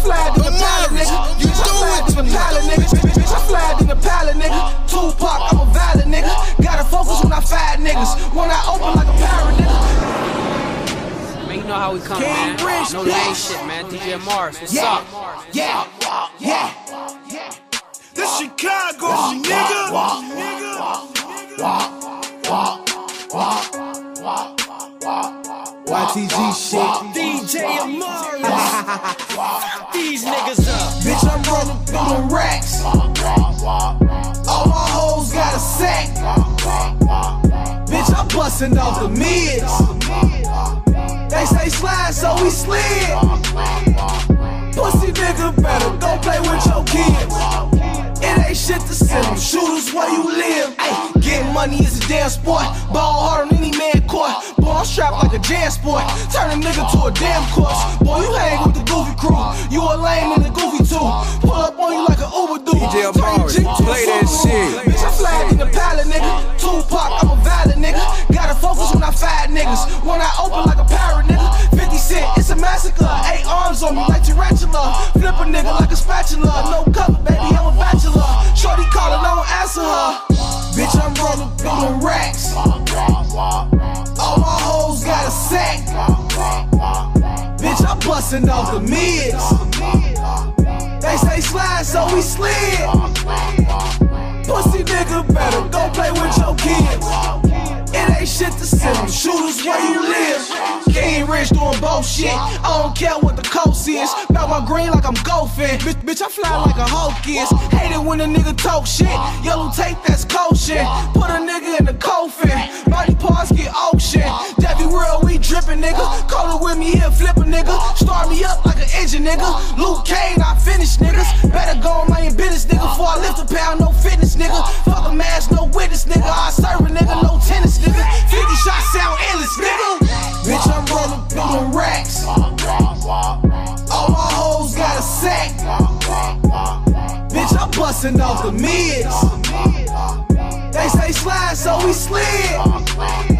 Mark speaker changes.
Speaker 1: flagged in the pallet, nigga. You flagged in the pallet, nigga. Bitch, I flagged in the pallet, nigga. Tupac, I'm a valid nigga. Gotta focus when I fight niggas. When I open like a parrot, nigga.
Speaker 2: Man, you know how we come, man. No lame shit, man. DJ Mars, what's up?
Speaker 1: Yeah.
Speaker 3: This Chicago, nigga.
Speaker 1: YTG shit.
Speaker 3: DJ Amari. These niggas up.
Speaker 1: Bitch, I'm rolling through them racks. All my hoes got a sack. Bitch, I'm busting off the mids. They say slide, so we slid. Pussy nigga better go play with your kids. It ain't shit to send them shooters where you live. Ay, getting money is a damn sport. Ball harder than any man court. Boy, I'm strapped like a jam sport. Turn a nigga to a damn corpse. Boy, you hang with the goofy crew. You a lame in the goofy too. Pull up on you like an Uber dude.
Speaker 4: DJ Amari, play that shit.
Speaker 1: Bitch, I flagged in the pallet, nigga. Tupac, I'm a valid nigga. Gotta focus when I fight niggas. When I open like a parrot, nigga. 50 Cent, it's a massacre. 8 arms on me like Tarantula. Flip a nigga like a spatula. No cover, baby, I'm a bachelor. Shorty callin', I don't answer her. Bitch, I'm rolling through them racks. All my hoes got a sack. Bitch, I'm busting off the mids. They say slide, so we slid. Pussy nigga better go play with your kids. It ain't shit to send them shooters where you live. King Rich doing bullshit. I don't care what the coast is. Bout my green like I'm golfing. Bitch, I fly like a hawk is. Hate it when a nigga talk shit. Yellow tape, that's cold shit. Put a nigga in the coffin. Body parts get ocean. Debbie World, we drippin', nigga. Call it with me here, flip a nigga. Start me up like an engine, nigga. Luke Kane, I finish niggas. Better go on my business, nigga. Before I lift a pound, no fitness, nigga. Fuck a mask, no witness, nigga. I serve a nigga, no tennis, nigga. 50 shots sound endless, nigga. Bitch, I'm rolling through them racks. All my hoes got a sack. Bitch, I'm busting off the mids. They say slide, so we slid.